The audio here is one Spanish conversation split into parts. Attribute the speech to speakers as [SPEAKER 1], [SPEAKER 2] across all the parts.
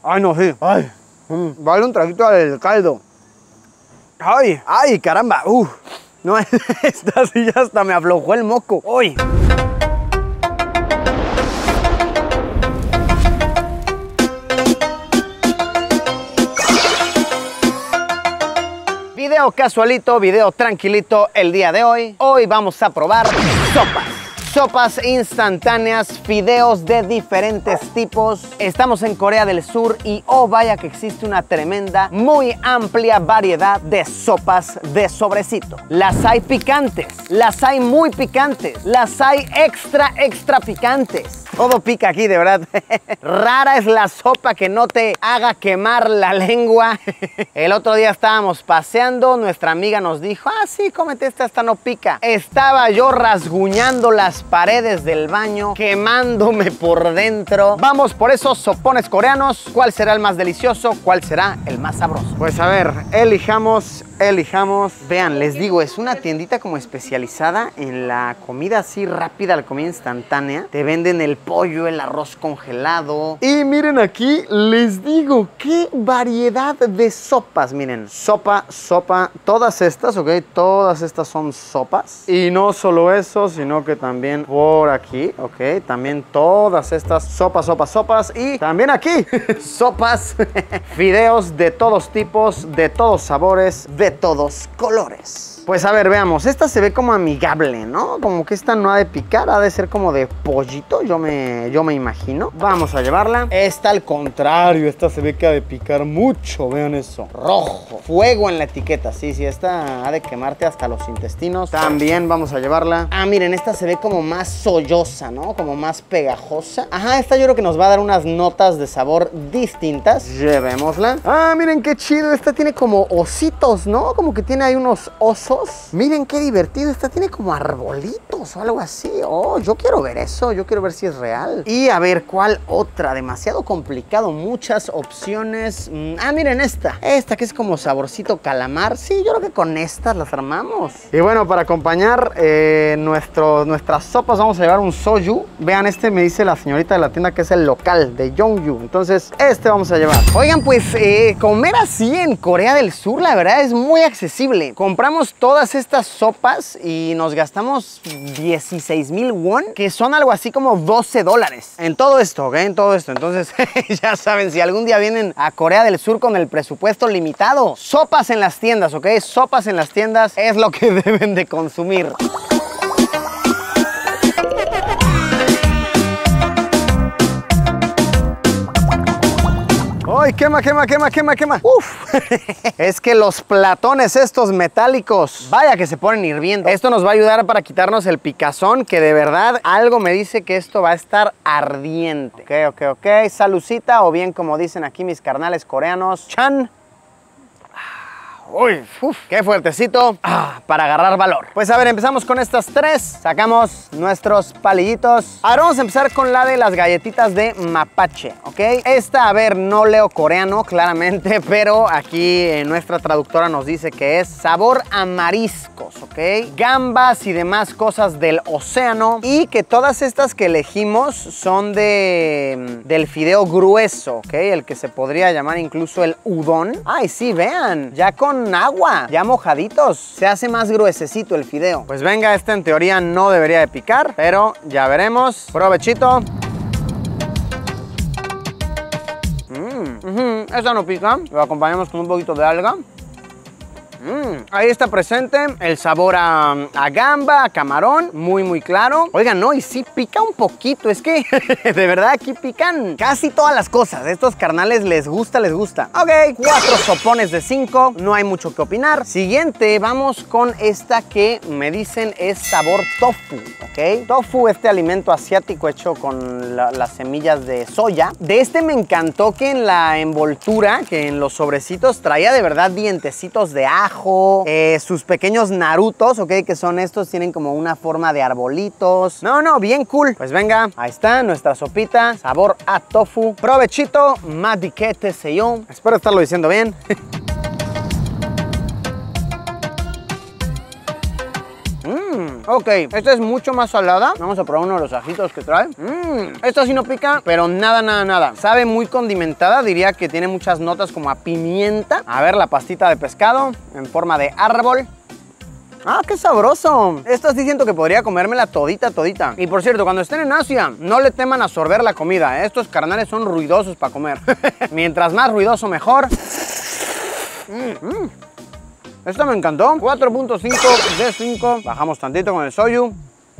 [SPEAKER 1] Ay, no, sí. Ay, vale un traguito al caldo. Ay, ay, caramba. No, esta sí ya hasta me aflojó el moco. Uy. Video casualito, video tranquilito el día de hoy. Hoy vamos a probar sopas. Sopas instantáneas, fideos de diferentes tipos. Estamos en Corea del Sur y oh vaya que existe una tremenda, muy amplia variedad de sopas de sobrecito. Las hay picantes, las hay muy picantes, las hay extra picantes. Todo pica aquí, de verdad. Rara es la sopa que no te haga quemar la lengua. El otro día estábamos paseando, nuestra amiga nos dijo, ah, sí, cómete esta no pica. Estaba yo rasguñando las paredes del baño, quemándome por dentro. Vamos por esos sopones coreanos. ¿Cuál será el más delicioso? ¿Cuál será el más sabroso? Pues a ver, elijamos. Vean, les digo, es una tiendita como especializada en la comida así rápida, la comida instantánea. Te venden el pollo, el arroz congelado. Y miren aquí, les digo, qué variedad de sopas. Miren, sopa, todas estas, ¿ok? Todas estas son sopas. Y no solo eso, sino que también por aquí, ¿ok? También todas estas sopas. Y también aquí, sopas, fideos de todos tipos, de todos sabores, de todos colores. Pues a ver, veamos, esta se ve como amigable, ¿no? Como que esta no ha de picar, ha de ser como de pollito, yo me imagino. Vamos a llevarla. Esta al contrario, esta se ve que ha de picar mucho, vean eso. Rojo, fuego en la etiqueta, sí, esta ha de quemarte hasta los intestinos. También vamos a llevarla. Ah, miren, esta se ve como más sollosa, ¿no? Como más pegajosa. Ajá, esta yo creo que nos va a dar unas notas de sabor distintas. Llevémosla. Ah, miren qué chido, esta tiene como ositos, ¿no? Como que tiene ahí unos osos. Miren qué divertido, esta tiene como arbolitos o algo así. Oh, yo quiero ver eso, yo quiero ver si es real. Y a ver, ¿cuál otra? Demasiado complicado, muchas opciones. Ah, miren esta que es como saborcito calamar. Sí, yo creo que con estas las armamos. Y bueno, para acompañar nuestras sopas vamos a llevar un soju. Vean, me dice la señorita de la tienda que es el local de Yongju. Entonces, vamos a llevar. Oigan, pues comer así en Corea del Sur, la verdad es muy accesible. Compramos todas estas sopas y nos gastamos 16,000 won, que son algo así como $12 en todo esto, ¿ok? En todo esto. Entonces, ya saben, si algún día vienen a Corea del Sur con el presupuesto limitado, sopas en las tiendas, ¿ok? Sopas en las tiendas es lo que deben de consumir. ¡Ay, quema! ¡Uf! Es que los platones estos metálicos, vaya que se ponen hirviendo. Esto nos va a ayudar para quitarnos el picazón, que de verdad algo me dice que esto va a estar ardiente. Ok. Salucita, o bien como dicen aquí mis carnales coreanos, chan. Uy, qué fuertecito para agarrar valor. Pues a ver, empezamos con estas tres. Sacamos nuestros palillitos. Ahora vamos a empezar con la de las galletitas de mapache, ¿ok? Esta, a ver, no leo coreano claramente, pero aquí nuestra traductora nos dice que es sabor a mariscos, ¿ok? Gambas y demás cosas del océano, y que todas estas que elegimos son del fideo grueso, ¿ok? El que se podría llamar incluso el udon. Ay, sí, vean, ya con agua, ya mojaditos, se hace más gruesecito el fideo. Pues venga, en teoría no debería de picar, pero ya veremos. Provechito. Esta no pica, lo acompañamos con un poquito de alga. Ahí está presente el sabor a gamba, a camarón, muy claro. Oigan, no, y sí pica un poquito, es que de verdad aquí pican casi todas las cosas. Estos carnales les gusta. Ok, 4 sopones de 5, no hay mucho que opinar. Siguiente, vamos con esta que me dicen es sabor tofu, ¿ok? Tofu, alimento asiático hecho con las semillas de soya. De me encantó que en la envoltura, que en los sobrecitos traía de verdad dientecitos de ajo, sus pequeños narutos, ¿ok? Que son estos, tienen como una forma de arbolitos. No, bien cool. Pues venga, ahí está nuestra sopita, sabor a tofu. Provechito, madiquete seyon. Espero estarlo diciendo bien. Ok, esta es mucho más salada. Vamos a probar uno de los ajitos que trae. Esta sí no pica, pero nada, nada, nada. Sabe muy condimentada, diría que tiene muchas notas como a pimienta. A ver, la pastita de pescado en forma de árbol. ¡Ah, qué sabroso! Esta sí siento que podría comérmela todita, todita. Y por cierto, cuando estén en Asia, no le teman a sorber la comida, ¿eh? Estos carnales son ruidosos para comer. Mientras más ruidoso, mejor. Esta me encantó. 4.5 de 5. Bajamos tantito con el soyu.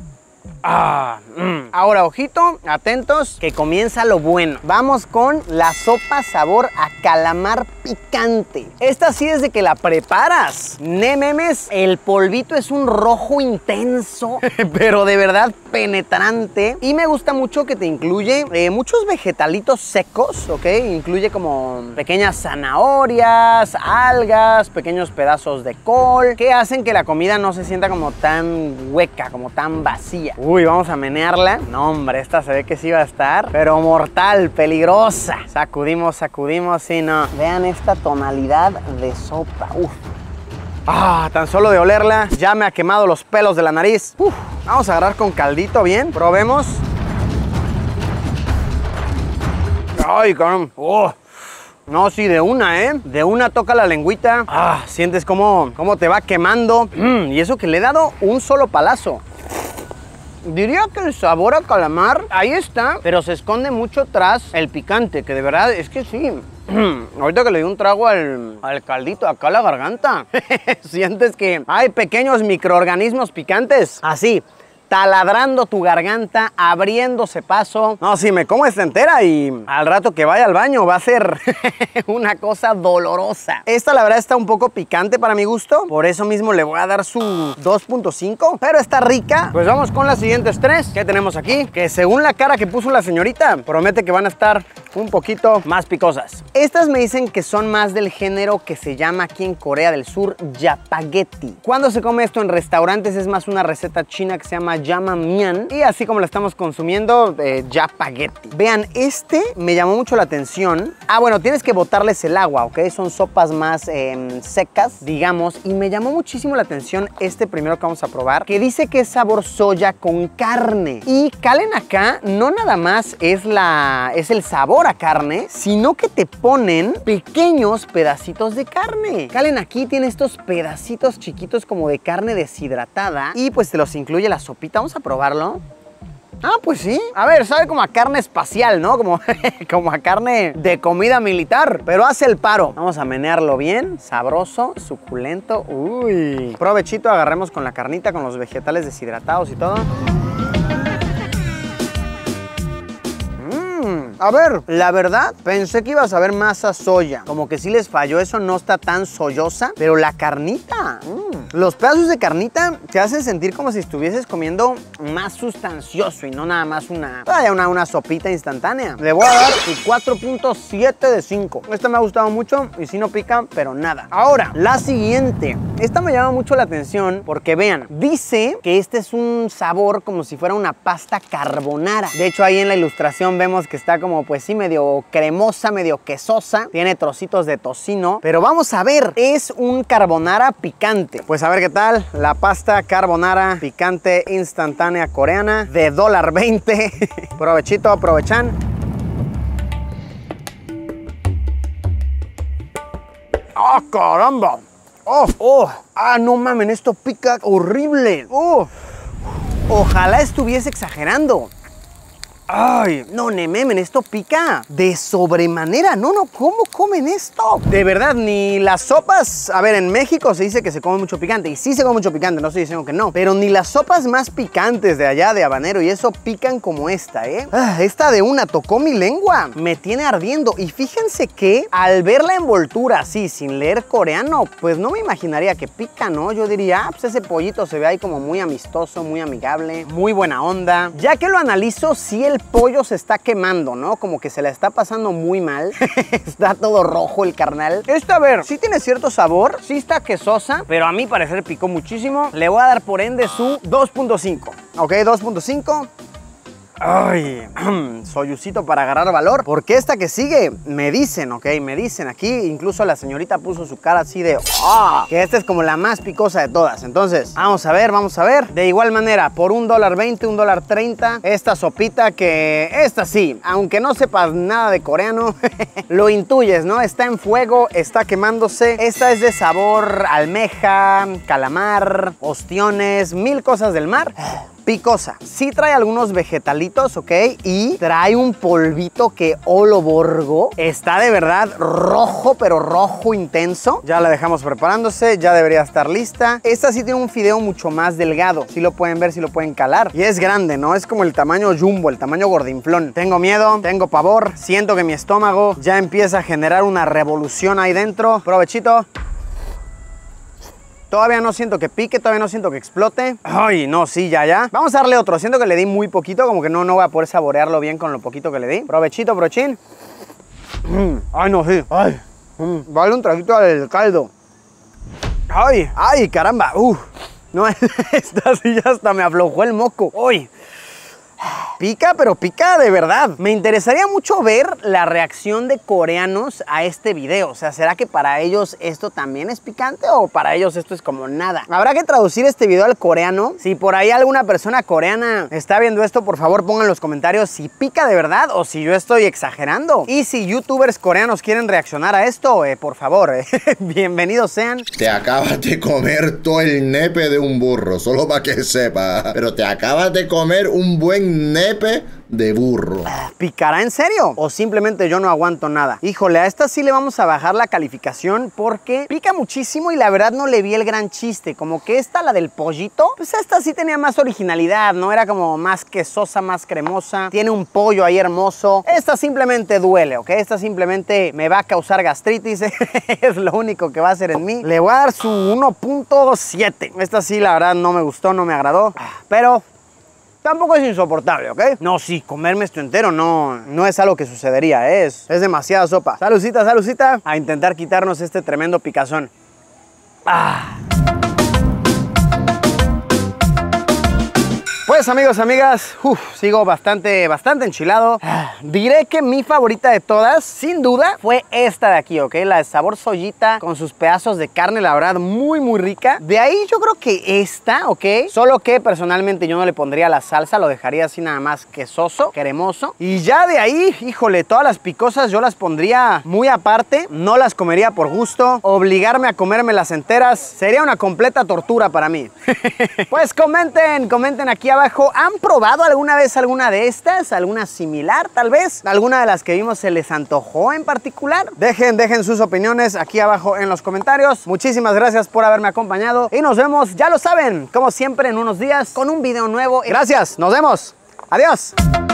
[SPEAKER 1] Ahora, ojito, atentos, que comienza lo bueno. Vamos con la sopa sabor a calamar picante. Esta sí es de que la preparas. Memes, el polvito es un rojo intenso, pero de verdad penetrante. Y me gusta mucho que te incluye muchos vegetalitos secos, ¿ok? Incluye como pequeñas zanahorias, algas, pequeños pedazos de col, que hacen que la comida no se sienta como tan hueca, como tan vacía. Uy, vamos a menearla. No, hombre, esta se ve que sí va a estar, pero mortal, peligrosa. Sacudimos, sacudimos, sí, no. Vean esta tonalidad de sopa. Uf. Tan solo de olerla ya me ha quemado los pelos de la nariz. Uf. Vamos a agarrar con caldito bien. Probemos. Ay, caramba. No, sí, de una, ¿eh? De una toca la lengüita. Sientes cómo te va quemando. Y eso que le he dado un solo palazo. Diría que el sabor a calamar, ahí está, pero se esconde mucho tras el picante, que de verdad es que sí. Ahorita que le di un trago al caldito, acá la garganta, sientes que hay pequeños microorganismos picantes, así, taladrando tu garganta, abriéndose paso. No, si me como esta entera y al rato que vaya al baño va a ser una cosa dolorosa. Esta la verdad está un poco picante para mi gusto, por eso mismo le voy a dar su 2.5, pero está rica. Pues vamos con las siguientes 3 que tenemos aquí, que según la cara que puso la señorita, promete que van a estar un poquito más picosas. Estas me dicen que son más del género que se llama aquí en Corea del Sur Japaghetti. Cuando se come esto en restaurantes es más una receta china que se llama Jamamian, y así como lo estamos consumiendo, Japaghetti. Vean, este me llamó mucho la atención. Bueno, tienes que botarles el agua, ¿ok? Son sopas más secas, digamos, y me llamó muchísimo la atención este primero que vamos a probar, que dice que es sabor soya con carne. Y calen acá, no nada más es el sabor a carne, sino que te ponen pequeños pedacitos de carne. Calen aquí, tiene estos pedacitos chiquitos como de carne deshidratada, y pues te los incluye la sopita. Vamos a probarlo. Pues sí. A ver, sabe como a carne espacial, ¿no? Como a carne de comida militar, pero hace el paro. Vamos a menearlo bien, sabroso, suculento. Uy. Provechito, agarremos con la carnita, con los vegetales deshidratados y todo. A ver, la verdad, pensé que iba a saber más a soya. Como que sí les falló eso, no está tan soyosa. Pero la carnita, los pedazos de carnita te hacen sentir como si estuvieses comiendo más sustancioso y no nada más una sopita instantánea. Le voy a dar su 4.7 de 5. Esta me ha gustado mucho y sí no pica, pero nada. Ahora, la siguiente. Esta me llama mucho la atención porque vean, dice que este es un sabor como si fuera una pasta carbonara. De hecho, ahí en la ilustración vemos que está como pues sí medio cremosa, medio quesosa, tiene trocitos de tocino, pero vamos a ver, es un carbonara picante. Pues a ver qué tal la pasta carbonara picante instantánea coreana de $1.20. Provechito, aprovechan. ¡Ah, caramba! No mamen, esto pica horrible. Ojalá estuviese exagerando. Ay, no, Nememen, esto pica de sobremanera. No, ¿cómo comen esto? De verdad, ni las sopas... A ver, en México se dice que se come mucho picante, y sí se come mucho picante, no estoy diciendo que no. Pero ni las sopas más picantes de allá, de habanero y eso, pican como esta, ¿eh? Esta de una tocó mi lengua, me tiene ardiendo. Y fíjense que al ver la envoltura así, sin leer coreano, pues no me imaginaría que pica, ¿no? Yo diría, pues ese pollito se ve ahí como muy amistoso, muy amigable, muy buena onda. Ya que lo analizo, sí el pollo se está quemando, ¿no? Como que se la está pasando muy mal. Está todo rojo el carnal. Esta, a ver, sí tiene cierto sabor, sí está quesosa, pero a mi parecer picó muchísimo. Le voy a dar por ende su 2.5. Ok, 2.5. Ay, soyucito para agarrar valor. Porque esta que sigue, me dicen, ok, me dicen aquí, incluso la señorita puso su cara así de que esta es como la más picosa de todas. Entonces, vamos a ver, vamos a ver. De igual manera, por $1.20, $1.30, esta sopita que, esta sí, aunque no sepas nada de coreano, lo intuyes, ¿no? Está en fuego, está quemándose. Esta es de sabor almeja, calamar, ostiones, mil cosas del mar. Picosa. Sí trae algunos vegetalitos, ¿ok? Y trae un polvito que olo borgo. Está de verdad rojo, pero rojo intenso. Ya la dejamos preparándose, ya debería estar lista. Esta sí tiene un fideo mucho más delgado. Sí lo pueden ver, sí lo pueden calar. Y es grande, ¿no? Es como el tamaño jumbo, el tamaño gordinflón. Tengo miedo, tengo pavor. Siento que mi estómago ya empieza a generar una revolución ahí dentro. Provechito. Todavía no siento que pique, todavía no siento que explote. Ay, no, sí, ya. Vamos a darle otro. Siento que le di muy poquito, como que no voy a poder saborearlo bien con lo poquito que le di. Provechito, brochín. Ay, no, sí. Ay. Vale un traguito al caldo. Ay, caramba. No, esta sí ya hasta me aflojó el moco. Uy. Pica, pero pica de verdad. Me interesaría mucho ver la reacción de coreanos a este video. O sea, ¿será que para ellos esto también es picante o para ellos esto es como nada? Habrá que traducir este video al coreano. Si por ahí alguna persona coreana está viendo esto, por favor pongan en los comentarios si pica de verdad o si yo estoy exagerando. Y si youtubers coreanos quieren reaccionar a esto, por favor, bienvenidos sean.
[SPEAKER 2] Te acabas de comer todo el nepe de un burro, solo para que sepas. Pero te acabas de comer un buen nepe de burro.
[SPEAKER 1] ¿Picará en serio? ¿O simplemente yo no aguanto nada? Híjole, a esta sí le vamos a bajar la calificación porque pica muchísimo y la verdad no le vi el gran chiste. Como que esta, la del pollito, pues esta sí tenía más originalidad, ¿no? Era como más quesosa, más cremosa. Tiene un pollo ahí hermoso. Esta simplemente duele, ¿ok? Esta simplemente me va a causar gastritis. Es lo único que va a hacer en mí. Le voy a dar su 1.7. Esta sí, la verdad, no me gustó, no me agradó. Pero tampoco es insoportable, ¿ok? No, sí, comerme esto entero no es algo que sucedería, es demasiada sopa. Saludcita, saludcita. A intentar quitarnos este tremendo picazón. Pues amigos, amigas, sigo bastante enchilado. Diré que mi favorita de todas, sin duda, fue esta de aquí, ¿ok? La de sabor soyita con sus pedazos de carne, la verdad, muy rica. De ahí yo creo que esta, ¿ok? Solo que personalmente yo no le pondría la salsa, lo dejaría así nada más quesoso, cremoso. Y ya de ahí, híjole, todas las picosas yo las pondría muy aparte. No las comería por gusto. Obligarme a comérmelas enteras sería una completa tortura para mí. Pues comenten aquí abajo. ¿Han probado alguna vez alguna de estas? ¿Alguna similar tal vez? ¿Alguna de las que vimos se les antojó en particular? Dejen sus opiniones aquí abajo en los comentarios. Muchísimas gracias por haberme acompañado y nos vemos, ya lo saben, como siempre en unos días con un video nuevo. Gracias, nos vemos. Adiós.